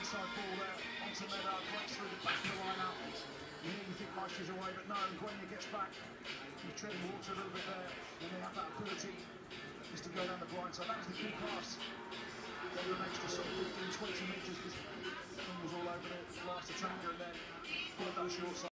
inside ball there onto Meadow, breaks through the back of the line-up. You think Meister's away, but no, Gwenya gets back. He's treading water a little bit there, and they have that ability just to go down the blind side. That was the key pass. They were an extra sort of 15, 20 metres because the thing was all over the last attacker, and then pulled that short side.